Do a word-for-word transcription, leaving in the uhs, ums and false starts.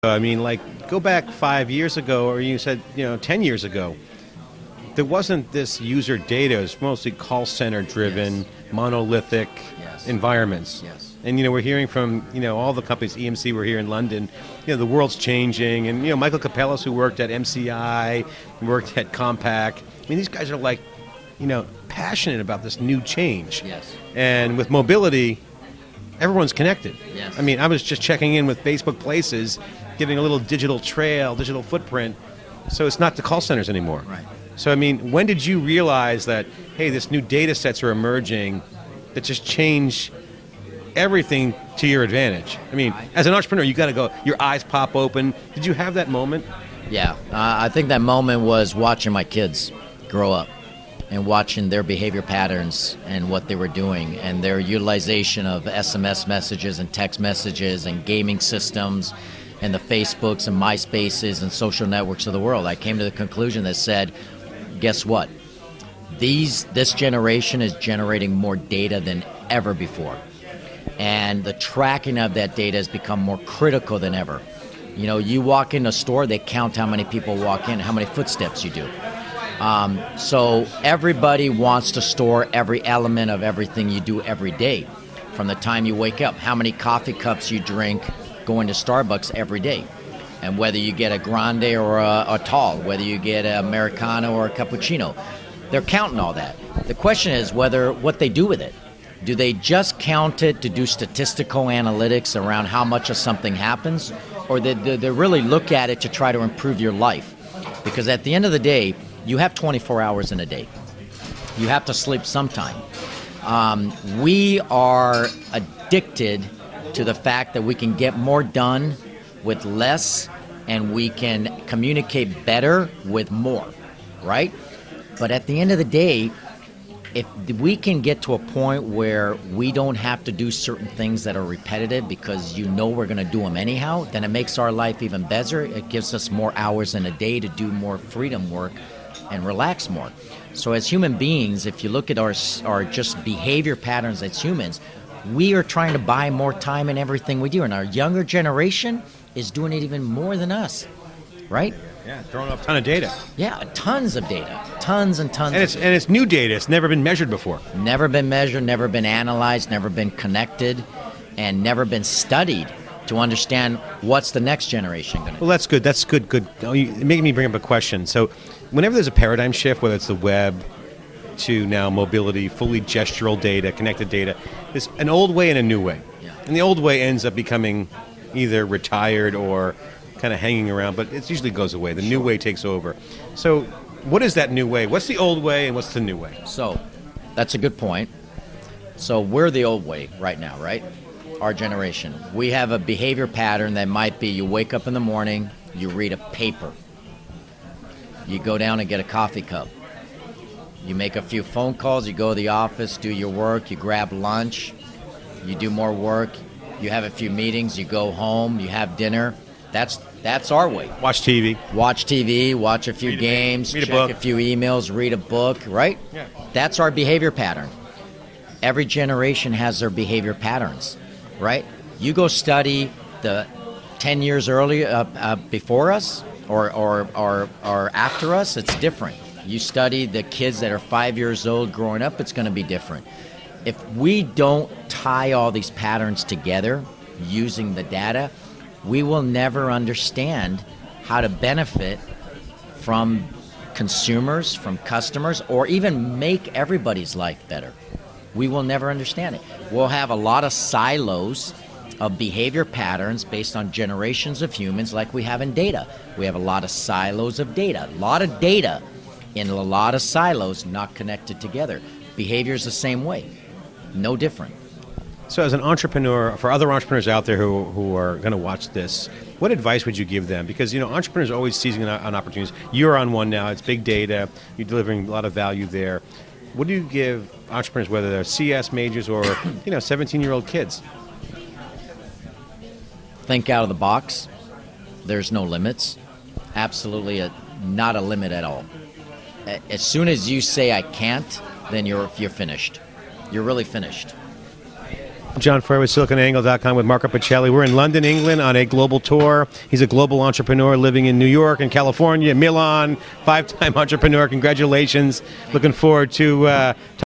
I mean, like, go back five years ago, or you said, you know, ten years ago, there wasn't this user data. It was mostly call center driven, Yes. monolithic Yes. environments. Yes. And, you know, we're hearing from, you know, all the companies, E M C, we're here in London, you know, the world's changing. And, you know, Michael Capellas, who worked at M C I, worked at Compaq. I mean, these guys are like, you know, passionate about this new change. Yes. And with mobility, everyone's connected. Yes. I mean, I was just checking in with Facebook Places, giving a little digital trail, digital footprint. So it's not the call centers anymore. Right. So, I mean, when did you realize that, hey, this new data sets are emerging that just change everything to your advantage? I mean, as an entrepreneur, you got to go, your eyes pop open. Did you have that moment? Yeah, uh, I think that moment was watching my kids grow up and watching their behavior patterns and what they were doing and their utilization of S M S messages and text messages and gaming systems and the Facebooks and MySpaces and social networks of the world. I came to the conclusion that said, guess what? These this generation is generating more data than ever before. And the tracking of that data has become more critical than ever. You know, you walk in a store, they count how many people walk in, how many footsteps you do. Um, so everybody wants to store every element of everything you do every day. From the time you wake up, how many coffee cups you drink going to Starbucks every day. And whether you get a grande or a, a tall, whether you get an Americano or a cappuccino, they're counting all that. The question is whether what they do with it. Do they just count it to do statistical analytics around how much of something happens? Or do they, they really look at it to try to improve your life? Because at the end of the day, you have twenty-four hours in a day. You have to sleep sometime. Um, we are addicted to the fact that we can get more done with less and we can communicate better with more, right? But at the end of the day, if we can get to a point where we don't have to do certain things that are repetitive because you know we're going to do them anyhow, then it makes our life even better. It gives us more hours in a day to do more freedom work and relax more. So as human beings, if you look at our, our just behavior patterns as humans, we are trying to buy more time in everything we do. And our younger generation is doing it even more than us, right? Yeah, throwing up a ton of data. Yeah, tons of data. Tons and tons And of it's data. and it's new data. It's never been measured before. Never been measured, never been analyzed, never been connected, and never been studied to understand what's the next generation going to do. Well, that's good. That's good. Good. Oh, you, it making me bring up a question. So, whenever there's a paradigm shift, whether it's the web to now mobility, fully gestural data, connected data, there's an old way and a new way. Yeah. And the old way ends up becoming either retired or kind of hanging around, but it usually goes away. The new way takes over. So, what is that new way? What's the old way and what's the new way? So, that's a good point. So, we're the old way right now, right? Our generation. We have a behavior pattern that might be you wake up in the morning, you read a paper. You go down and get a coffee cup. You make a few phone calls, you go to the office, do your work, you grab lunch, you do more work, you have a few meetings, you go home, you have dinner. That's that's our way. Watch T V. Watch T V, watch a few Read a- games, read a check book. a few emails, read a book, right? Yeah. That's our behavior pattern. Every generation has their behavior patterns, right? You go study the ten years earlier uh, uh, before us or, or, or, or after us, it's different. You study the kids that are five years old growing up, it's going to be different. If we don't tie all these patterns together using the data, we will never understand how to benefit from consumers, from customers, or even make everybody's life better. We will never understand it. We'll have a lot of silos of behavior patterns based on generations of humans like we have in data. We have a lot of silos of data, a lot of data in a lot of silos not connected together. Behavior is the same way, no different. So, as an entrepreneur, for other entrepreneurs out there who who are going to watch this, what advice would you give them? Because, you know, entrepreneurs are always seizing on, on opportunities. You're on one now. It's big data. You're delivering a lot of value there. What do you give entrepreneurs, whether they're C S majors or, you know, seventeen-year-old kids? Think out of the box. There's no limits. Absolutely a, not a limit at all. A- As soon as you say I can't, then you're you're finished. You're really finished. John Furrier with Silicon Angle dot com with Marco Pacelli. We're in London, England on a global tour. He's a global entrepreneur living in New York and California, Milan, five-time entrepreneur. Congratulations. Looking forward to uh,